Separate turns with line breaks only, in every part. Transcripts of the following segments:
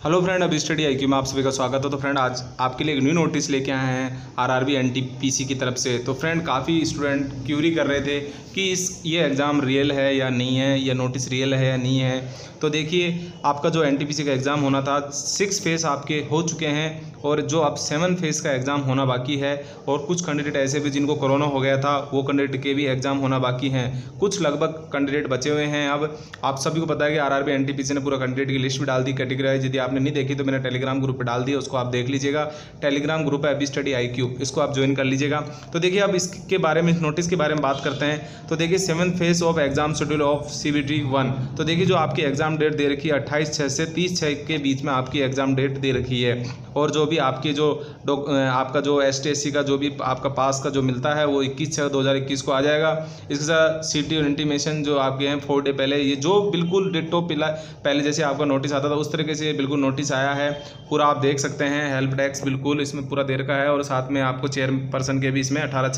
Hello friend, अभी Study IQ में आप सभी का स्वागत है। तो फ्रेंड, आज आपके लिए एक न्यू नोटिस लेके आए हैं आरआरबी एनटीपीसी की तरफ से। तो फ्रेंड, काफ़ी स्टूडेंट क्यूरी कर रहे थे कि ये एग्ज़ाम रियल है या नहीं है, या नोटिस रियल है या नहीं है। तो देखिए, आपका जो एनटीपीसी का एग्ज़ाम होना था 6 फेज़ आपके हो चुके हैं और जो अब 7 फेज़ का एग्ज़ाम होना बाकी है। और कुछ कैंडिडेट ऐसे भी जिनको कोरोना हो गया था, वो कैंडिडेट के भी एग्ज़ाम होना बाकी हैं। कुछ लगभग कैंडिडेट बचे हुए हैं। अब आप सभी को पता है कि आरआरबी एनटीपीसी ने पूरा कैंडिडेट की लिस्ट भी डाल दी, कैटेगराइज। यदि आपने नहीं देखी तो मैंने टेलीग्राम ग्रुप पे डाल दिया, उसको आप देख लीजिएगा। टेलीग्राम ग्रुप है अभी स्टडी आईक्यू, इसको आप ज्वाइन कर लीजिएगा। तो देखिए, अब इसके बारे में, नोटिस के बारे में बात करते हैं। तो देखिए, 7th phase of exam schedule of CBT 1। तो देखिए, जो आपकी एग्जाम डेट दे रखी है 28/6 से 30/6 के बीच में आपकी एग्जाम डेट दे रखी है। और जो भी आपकी जो आपका जो ST/SC का जो भी आपका पास का जो मिलता है वो 21/6/2021 को आ जाएगा। इसके साथ सिटी और इंटीमेशन जो आपके हैं 4 डे पहले, ये जो बिल्कुल डिट्टो पहले जैसे आपका नोटिस आता था उस तरीके से बिल्कुल नोटिस आया है। पूरा आप देख सकते हैं, हेल्प डेस्क बिल्कुल इसमें पूरा दे रखा है। और साथ में आपको चेयरपर्सन के भी इसमें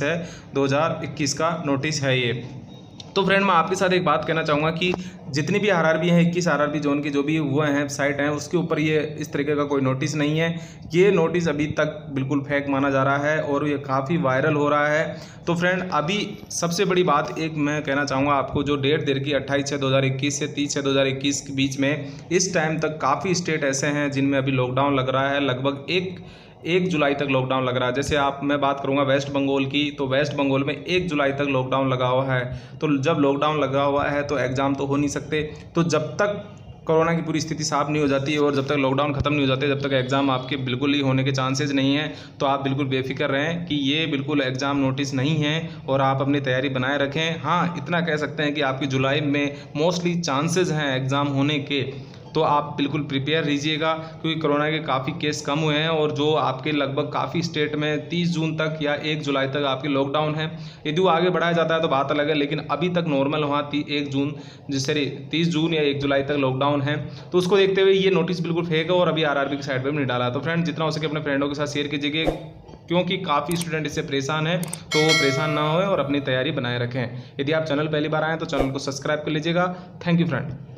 18/6/2021 का नोटिस है ये। तो फ्रेंड, मैं आपके साथ एक बात कहना चाहूँगा कि जितनी भी आरआरबी हैं, 21 आरआरबी जोन की जो भी हुए हैं साइट हैं, उसके ऊपर ये इस तरीके का कोई नोटिस नहीं है। ये नोटिस अभी तक बिल्कुल फेक माना जा रहा है और ये काफ़ी वायरल हो रहा है। तो फ्रेंड, अभी सबसे बड़ी बात एक मैं कहना चाहूँगा आपको, जो डेट दे रखी 28/6/2021 से 30/6/2021 के बीच में, इस टाइम तक काफ़ी स्टेट ऐसे हैं जिनमें अभी लॉकडाउन लग रहा है। लगभग 1 जुलाई तक लॉकडाउन लग रहा है। जैसे मैं बात करूंगा वेस्ट बंगाल की, तो वेस्ट बंगाल में 1 जुलाई तक लॉकडाउन लगा हुआ है। तो जब लॉकडाउन लगा हुआ है तो एग्ज़ाम तो हो नहीं सकते। तो जब तक कोरोना की पूरी स्थिति साफ नहीं हो जाती और जब तक लॉकडाउन खत्म नहीं हो जाते, जब तक एग्ज़ाम आपके बिल्कुल ही होने के चांसेस नहीं है। तो आप बिल्कुल बेफिक्र रहें कि ये बिल्कुल एग्ज़ाम नोटिस नहीं है और आप अपनी तैयारी बनाए रखें। हाँ, इतना कह सकते हैं कि आपकी जुलाई में मोस्टली चांसेस हैं एग्ज़ाम होने के। तो आप बिल्कुल प्रिपेयर रहिएगा, क्योंकि कोरोना के काफ़ी केस कम हुए हैं और जो आपके लगभग काफ़ी स्टेट में 30 जून तक या 1 जुलाई तक आपके लॉकडाउन है। यदि वो आगे बढ़ाया जाता है तो बात अलग है, लेकिन अभी तक नॉर्मल वहाँ 30 जून या 1 जुलाई तक लॉकडाउन है। तो उसको देखते हुए ये नोटिस बिल्कुल फेक है और अभी आरआरबी की साइड पर भी नहीं डाला। तो फ्रेंड, जितना हो सके अपने फ्रेंडों के साथ शेयर कीजिएगा, क्योंकि काफ़ी स्टूडेंट इससे परेशान है। तो वो परेशान ना होए और अपनी तैयारी बनाए रखें। यदि आप चैनल पहली बार आएँ तो चैनल को सब्सक्राइब कर लीजिएगा। Thank you friend.